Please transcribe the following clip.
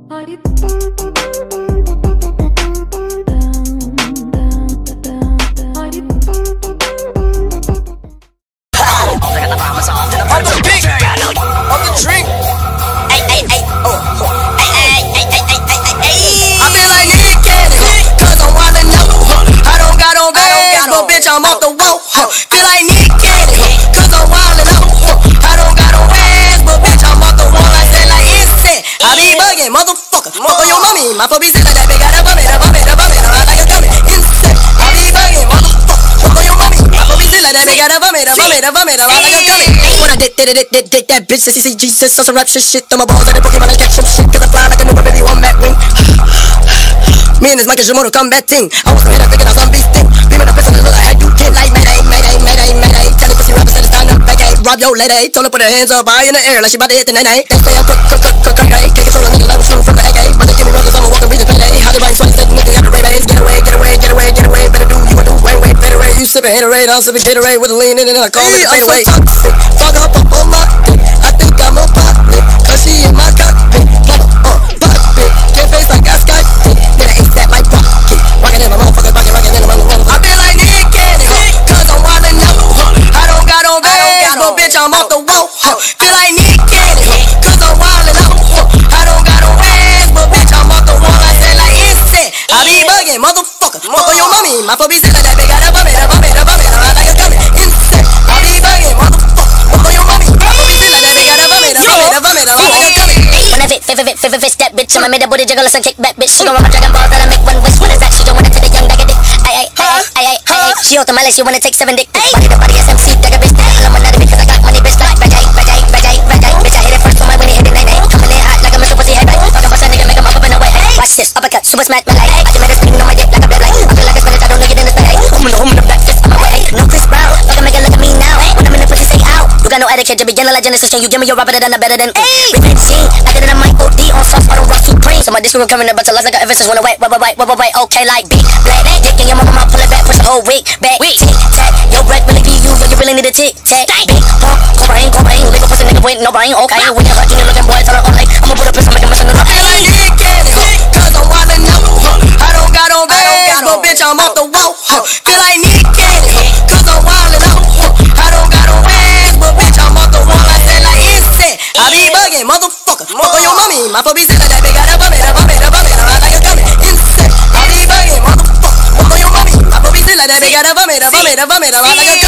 I'm off the wall, feel like Nick Cannon, cause I'm wildin' out. I don't got no ass, but bitch, I'm off the wall. I said like insane. I be bugging, motherfucker. Fuck on your mommy, my puppy said like that big, gotta bum it, I like a gummy. Insane. I be bugging, motherfucker. Fuck on your mommy, my puppy said like that big, gotta bum it, I like a gummy. When I did that bitch, said she see Jesus, so some rap shit, throw my balls at the Pokemon and catch some shit, cause I fly like a new baby on that wing. Me and this Mike is your Mortal Kombat team. I was hit up thinking I was on beast thing. Beaming the pistol and look like how you can. Like Mayday. Tell the pussy rappers that it's time to back it. Rob your lady. Told her put her hands up high in the air like she about to hit the nay-nay. They say I'm cook. Can't control a nigga like I'm shooting from the AK. But they give me ruggers, I'ma walk and read the payday. How they bring sweats, that nigga got the Ray-Bans. Get away. Better do you a do way better way. You sippin' Haterade, I'm sippin' Gatorade with a lean in it and I call it a fadeaway. I'm so toxic. Fuck up on my dick. I think I'm a pop it. Cause she in my cockpit. Pop it. Get face like I Skype it. Then I ain't that like rocket. Rockin' in my motherfucker, rockin' in my motherfucker. I feel like Nick Cannon, cause I'm wildin' out. I don't got no bags, but bitch, I'm off the wall. Feel like Nick Cannon, cause I'm wildin' out. I don't got no bags, but bitch, I'm off the wall. I said like insane. I be bugging, motherfucker. Fuck on your mommy, my puppy said like that big, gotta bum it, I like a gummy. Insane. I be bugging, motherfucker. Fuck on your mommy, my puppy said like that big, gotta bum it, I like a gummy. When I fit that bitch, I'ma make that booty jiggle and kick back, bitch. She gon' run my Dragon Ball, that I make one wish. What is that? She don't want it to the young dagger dick. Ay. She out the malice, she wanna take 7 dick. Body to body SMC, dagger bitch. I'm on that because I got money, bitch. Like Rajay. Bitch, I hit it first for my winnie, hit it nay. Coming in hot like a Mr. Pussy, hey, babe. Talk about that nigga, make him up in the way. Watch this, uppercut, super smack, my light. I just made a spin on my dick like a blood light. I feel like a spinach, I don't know you in this bag. Home in the back, fist on my way. No Chris Brown, look at me now. When I'm in the pussy, say out. You got no etiquette, you begin a legend, can you give me your rapper that better than Revenge scene, like it in a mic OD on sauce, I don't rock supreme. So my disc will come in a bunch of lies like ever since when I wait, okay, like big black, dick in your mama, pull it back, push the whole week back, tick tack, your breath really be you, you really need a tick tack, big pump, go brain, leave a pussy nigga with no brain, okay, when you're hot, you looking boy, tell her on like, I'ma put a piss, I'ma make a mess in the rock. I feel like Nick Cannon, cause I'm wildin' out. I don't got no bags, but bitch, I'm off the wall. Feel like Nick Cannon, cause I'm wildin' out. I don't got no bags, but bitch, I'm off the wall. I said like insane. I be bugging, motherfucker. Fuck on your mommy, my puppy said like that big, gotta bum it, I like a gummy. Insane. I be bugging, motherfucker. Fuck on your mommy, my puppy said like that big, gotta bum it, I like a gummy.